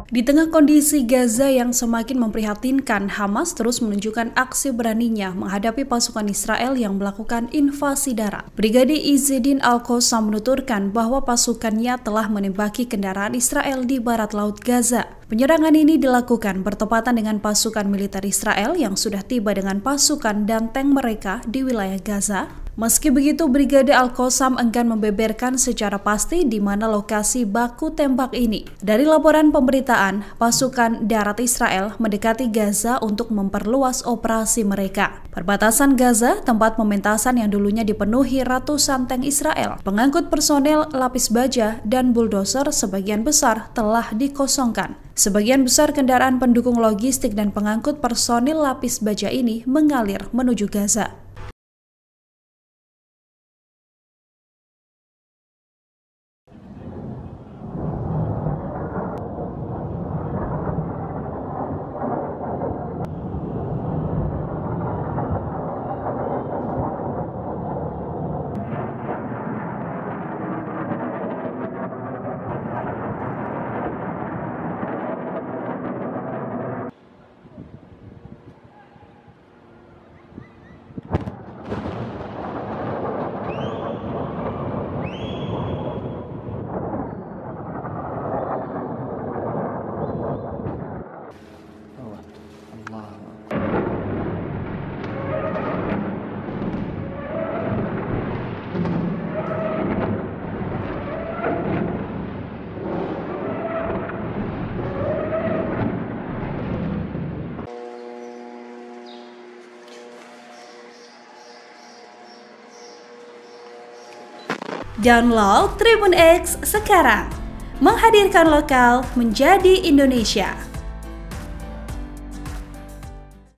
Di tengah kondisi Gaza yang semakin memprihatinkan, Hamas terus menunjukkan aksi beraninya menghadapi pasukan Israel yang melakukan invasi darat. Brigadir Izzeddin Al-Qassam menuturkan bahwa pasukannya telah menembaki kendaraan Israel di barat laut Gaza. Penyerangan ini dilakukan bertepatan dengan pasukan militer Israel yang sudah tiba dengan pasukan dan tank mereka di wilayah Gaza. Meski begitu, Brigadir Al-Qassam enggan membeberkan secara pasti di mana lokasi baku tembak ini. Dari laporan pemberitaan, pasukan darat Israel mendekati Gaza untuk memperluas operasi mereka. Perbatasan Gaza, tempat pementasan yang dulunya dipenuhi ratusan tank Israel, pengangkut personel lapis baja, dan bulldozer sebagian besar telah dikosongkan. Sebagian besar kendaraan pendukung logistik dan pengangkut personil lapis baja ini mengalir menuju Gaza. Download Tribun X sekarang, menghadirkan lokal menjadi Indonesia.